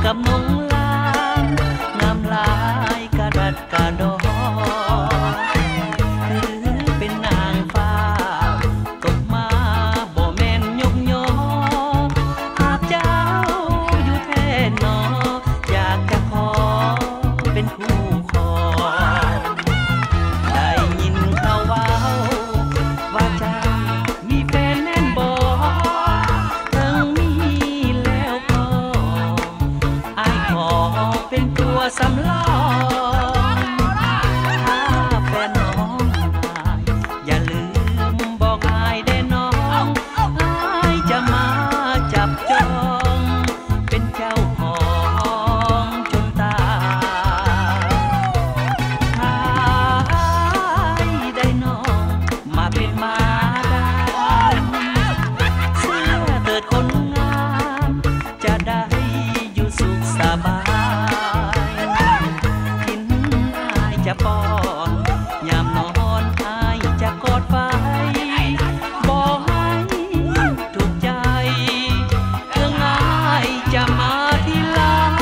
กับนงลานน้ำลายกระดัดกระดอหรือเป็นนางฟ้าตกมาบ่แม่นยกยอหากเจ้าอยู่แท้นออยากจะขอเป็นคู่ครองได้ยินเขาว่าเจ้ามีแฟนแม่นบ่ทั้งมีแล้วก็อ้ายขอเป็นตัวสำรองถ้าแฟนน้องหายอย่าลืมบอกอ้ายได้น้องอ้ายจะมาจับจองเป็นเจ้าของจนตายถ้าอ้ายได้น้องมาเป็นมาเสื้อเถิดคนงามจะได้อยู่สุขสบายกินอ้ายจะป้อนยามนอนอ้ายจะกอดไว้บอกให้ถูกใจเรื่องอ้ายจะมาทีหลัง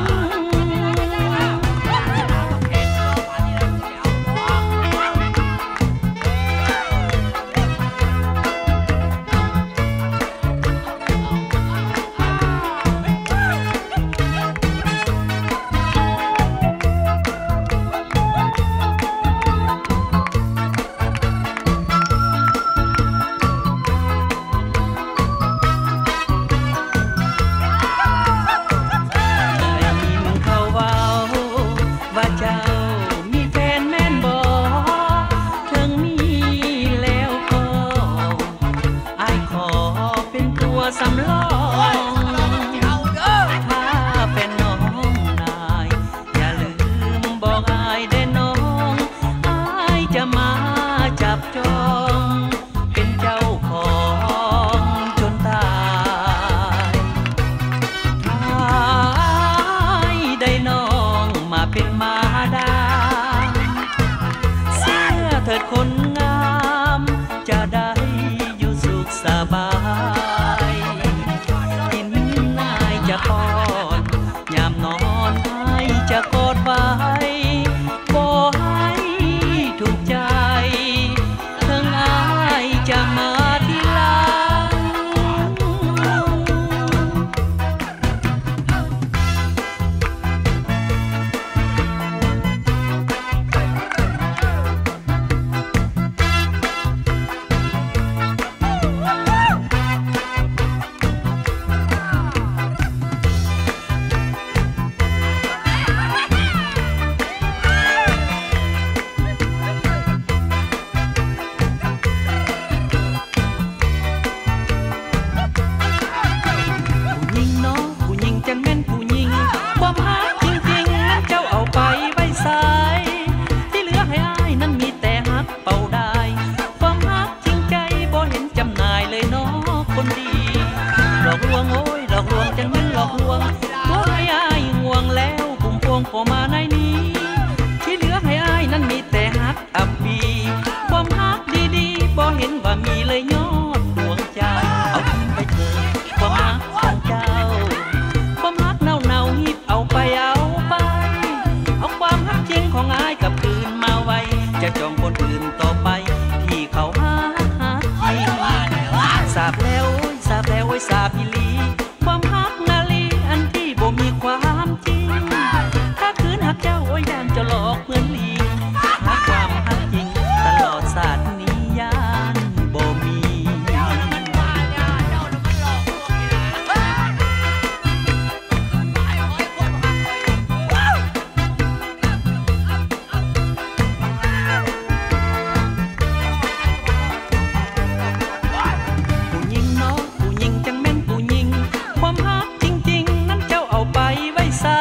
สำรองถ้าเป็นน้องนายอย่าลืมบอกอ้ายได้น้องอ้ายจะมาจับจองเป็นเจ้าของจนตายถ้าอ้ายได้น้องมาเป็นมาดามเสื้อเถิดคนงามจะได้อยู่สุขสบายป้อนยามนอนให้จะกอดไว้บ่ให้ถูกใจทั้งอ้ายจะมาทีหลังพอมาในนี้ที่เหลือให้อ้ายนั้นมีแต่ฮักอับปีความฮักดีๆบ่เห็นว่ามีเลยยอดดวงใจเอาไปเถิดความฮักของเจ้าความฮักเน่าๆหิบเอาไปเอาความฮักจริงของอ้ายกับคืนมาไว้จะจองคนอื่นต่อไปที่เขาฮักสาบแล้วสาบแล้วสาบอีลีความฮักนาลีอันที่บ่มีความจริงหักเจ้าโอ้ยดังจะหลอกเหมือนลิงหาความหักจริงตลอดศาสตร์นี้ยานบ่มีผู้หญิงเนาะผู้หญิงจังแม่นผู้หญิงความหักจริงๆนั้นเจ้าเอาไปไว้ใส่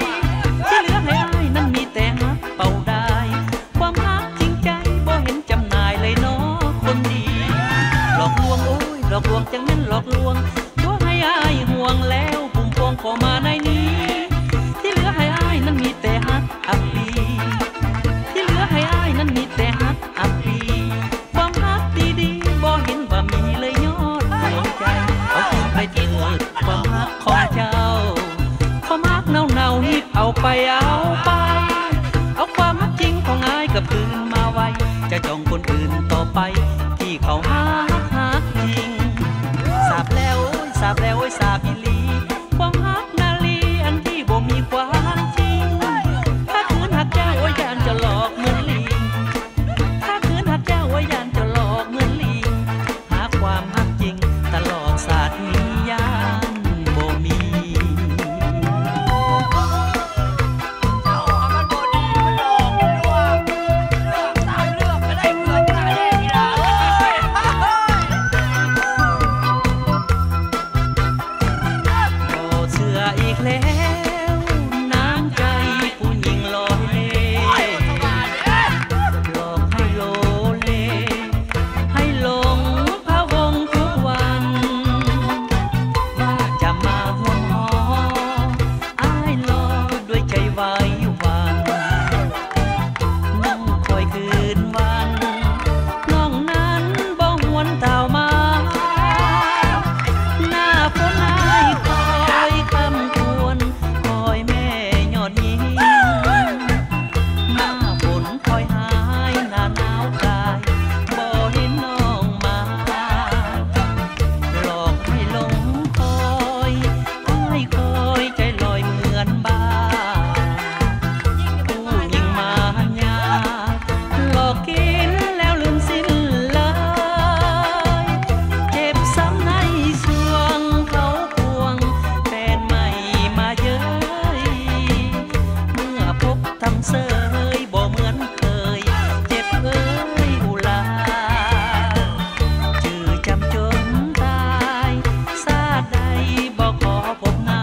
หลอกลวงจังนั้นหลอกลวงตัวให้อ้ายห่วงแล้วพุ่มพวงขอมาในนี้ที่เหลือให้อ้ายนั้นมีแต่ฮักอับปีที่เหลือให้อ้ายนั้นมีแต่ฮักอับปีความฮักดีๆบ่เห็นว่ามีเลยยอดดวงใจเอาคืนไปเถิดความฮักของเจ้าความฮักไปเอาไปเอาความจริงของอายกับคืนมาไว้จะจองคนอื่นต่อไปที่เขาหักจริงสาบแล้วสาบแล้วสาบอีหลีความหักนาลีอันที่บ่มีความจริงถ้าคืนหักเจ้าโอ้ยยานจะหลอกเหมือนลิงถ้าคืนหักเจ้าโอ้ยยานจะหลอกเหมือนลิงหาความหักจริงตลอดศาสตร์นี้ยานบ่มีอีกแล้วน้ำใจผู้หญิงลอยเลหลอกให้โลเลให้หลงพะวงทุกวันว่าจะมาห่วงหออ้ายรอด้วยใจไว้วันน้องคอยคืนวันน้องนั้นบ่หวนเต่ามาหน้าฝนอ้ายคอยคำคอยแม่ยอดยิงหน้าฝนคอยหายหน้าหนาวกายบ่เห็นน้องมาหลอกให้หลงคอยอ้ายคอยใจลอยเหมือนบ้าผู้หญิงมายาหลอกกินแล้วลืมสิ้นเลยเจ็บซ้ำในสวงเขาพวงแฟนใหม่มาเย้ยเมื่อพบทำเสยบ่เหมือนเคยเจ็บเอ้ยอุลาจือจำจนตายซาดใดบ่ขอพบหน้า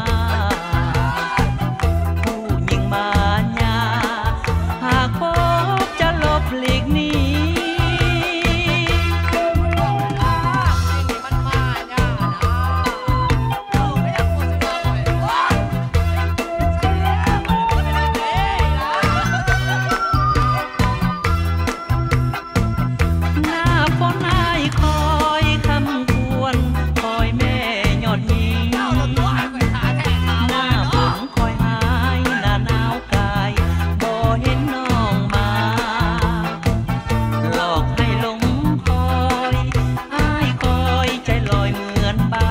ผู้หญิงมายาหากพบจะลบหลีกหนีหน้าฝนอ้ายคอยคำควรคอยแม่ยอดยิงหน้าฝนคอยหายหน้าหนาวกายบ่เห็นน้องมาหลอกให้หลงคอยอ้ายคอยใจลอยเหมือนบ้า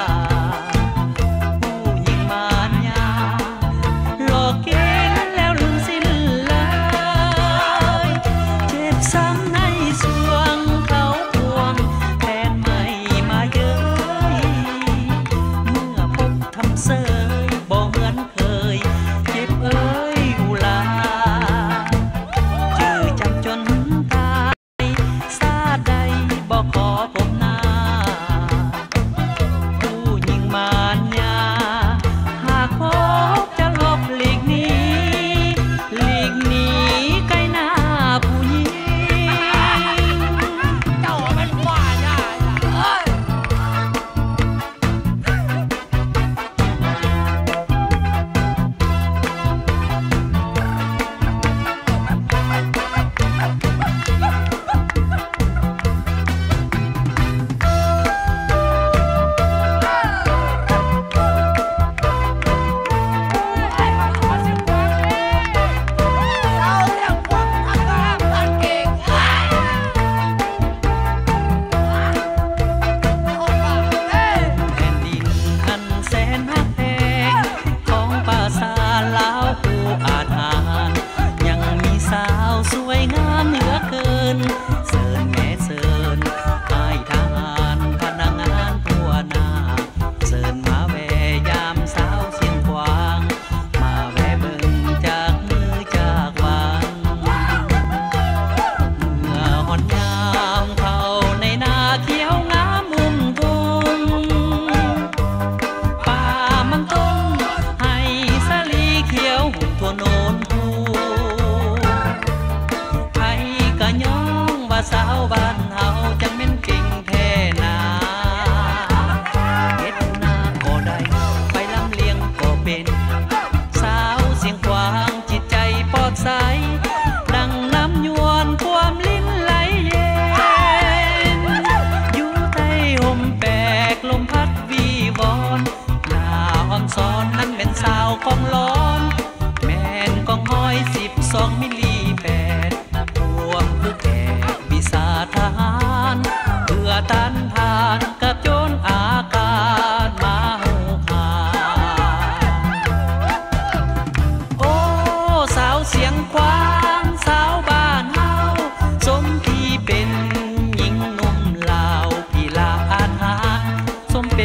ผู้หญิงมารยาหลอกกินแล้วลืมสิ้นเลยเจ็บซ้ำในสวงเขาพวงแฟนใหม่มาเย้ยเมื่อพบทำเสยบ่เหมือนเคยเจ็บเอ้ยอุลาจือจำจนตายซาดใดบ่ขอพบหน้าผู้หญิงมารยาหากพบจะลบหลีกหนีหลีกหนีใกล้หน้าผู้หญิงเจ้าเป็นว่าย่าแผ่นดินอันแสนหักแพงของป่าสาลาวผู้อาจหารยังมีสาวสวยงามเหลือเกินเสิร์นแม่เสิร์นอ้ายทหารพนักงานทั่วหน้าเสิร์นมาแวะยามสาวเสียงกวางมาแวะเบิ่งจากมือจากวางเมื่อหอนยามเข้าในนาเขียวงามมุมทุ่งป่ามันต้นให้สาลีเขียวทั่วโนนภูไผก็ย้องว่าสาวบ้านเฮาจังแม่นเก่งแท้นาเฮ็ดนาก็ได้ไปลำเลียงก็เป็นสาวเสียงกวางจิตใจปลอดใสดังน้ำยวนความลิ้นไหลเย็นอยู่ใต้ห่มแปกลมพัดวีวอนหน้าอ่อนซ้อนนั้นเป็นสาวของร้อน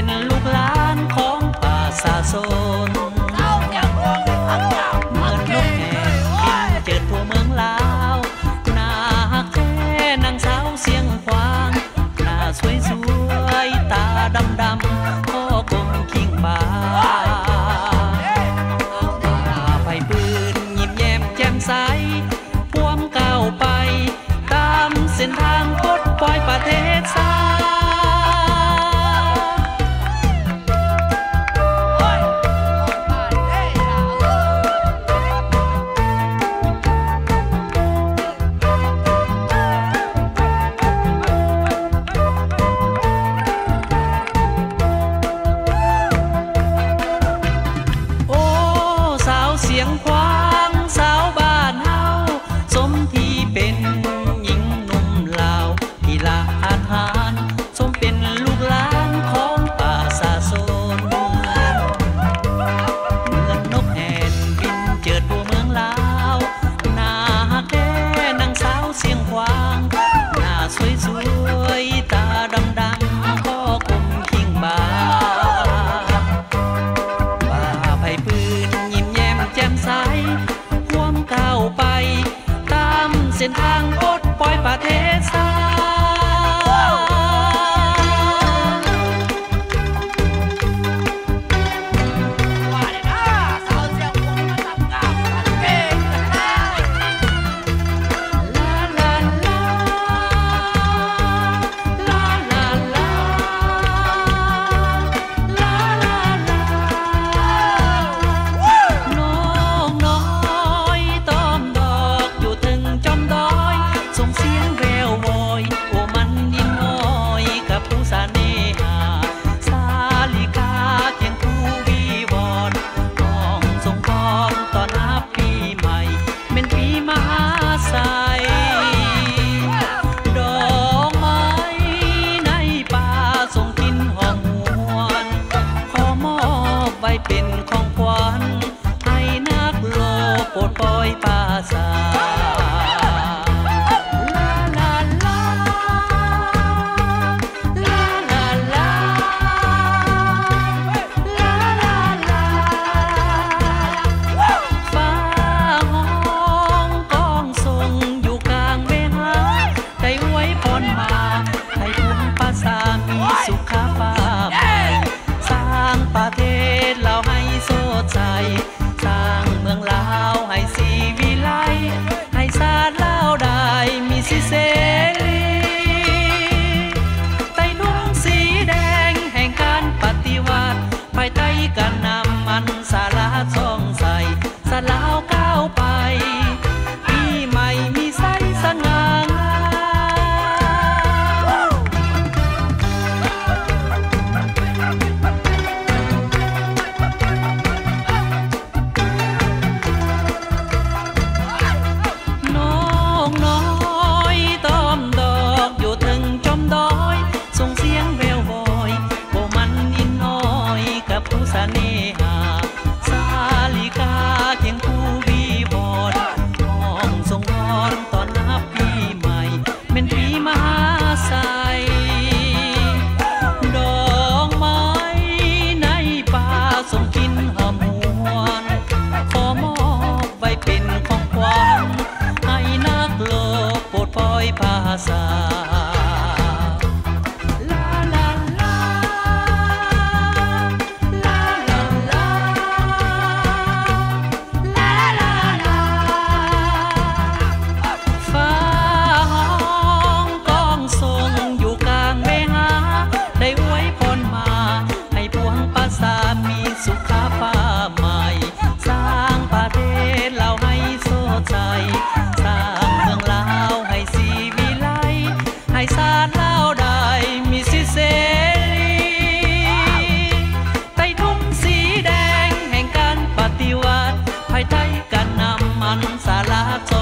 เป็นลูกหลานของป่าสาโซนเหมือนนกแห่บินเจิดทั่วเมืองลาวหน้าฮักแท้นางสาวเสียงควางหน้าสวยสวยตาดำดำพ่อกลมคิงบ่าไปปืนยิ้มแย้มแจ่มใสพวมก้าวไปตามเส้นทางปลดปล่อยประเทศไทยเส้นทางปลดปล่อยประเทศไทยเป็นของขวัญให้นักโลกโปรดปล่อยปราสาสร้างเมืองลาวให้สีวิไลให้ชาติลาวได้มีสิเสรีใต้นุ่งสีแดงแห่งการปฏิวัติภายใต้การนำมันสาระส่องใสสลาวก้าวไปปีใหม่มีใสสง่างภาษาฟ้าห้องกองทรงอยู่กลางเวหาได้อวยพรมาให้พวงภาษามีสุขภาพใหม่สร้างประเทศเราให้สดใสสร้างเมืองลาวให้สีวิไลให้ชาติลาวได้มีสิเสรีใต้ทุ่งสีแดงแห่งการปฏิวัติภายใต้การนำมันสาระ